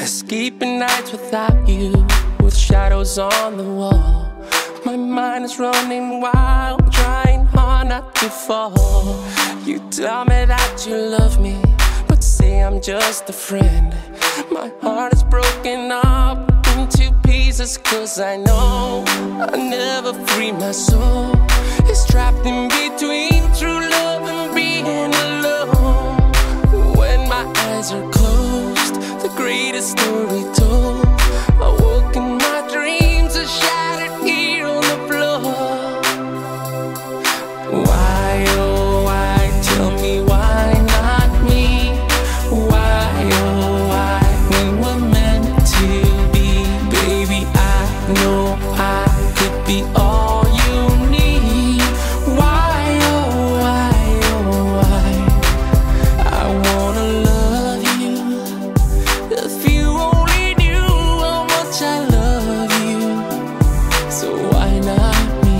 Escaping nights without you, with shadows on the wall. My mind is running wild, trying hard not to fall. You tell me that you love me, but say I'm just a friend. My heart is broken up into pieces, cause I know I'll never free my soul. It's trapped in between true love and being alone. When my eyes are closed, the greatest story told. I woke in my dreams, are shattered here on the floor. Why, oh why, tell me why not me? Why, oh why, we were meant to be. Baby, I know I could be all you need. Why, oh why, oh why, I wanna love you. If you only knew how much I love you, so why not me?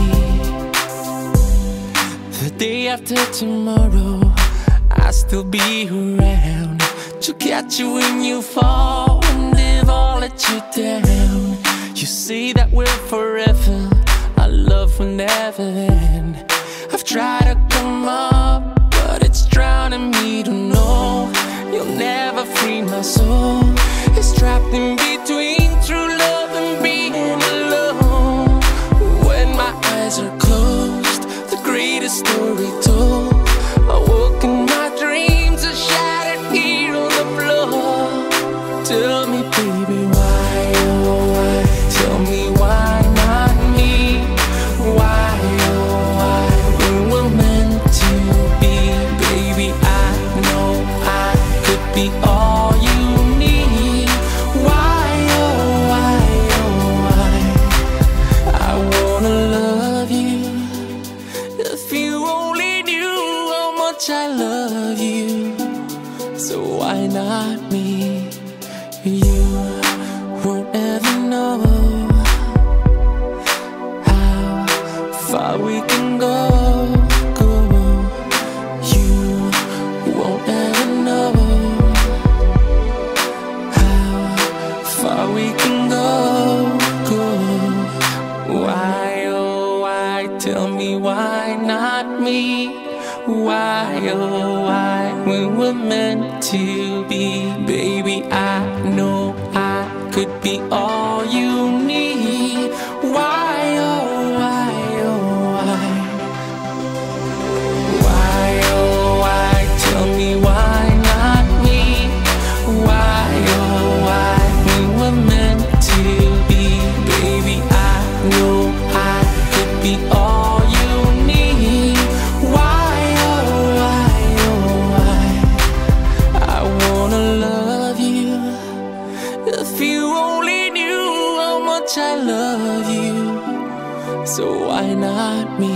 The day after tomorrow, I'll still be around to catch you when you fall, and if I'll let you down. You say that we're forever, our love will never end. I've tried to come up, but it's drowning me to know you'll never free my soul. It's trapped in between true love and being alone. When my eyes are closed, the greatest story told. I woke in my dreams, are shattered here on the floor. Tell me, baby, why, oh why, tell me why not me? Why, oh why, we were meant to be. Baby, I know I could be all you need. Why, oh why, oh why, I wanna love you. If you only knew how much I love you, so why not me? You won't ever know how far we can go. You won't ever know how far we can go. Why, oh why, tell me why not me? Why, oh why, we were meant to be. Baby, I know I could be all you need. Why, oh why, oh why, why, oh why, tell me why not me? Why, oh why, we were meant to be. Baby, I know I could be all you need. Why, oh why, oh why, I wanna love you. If you only knew how much I love you, so why not me?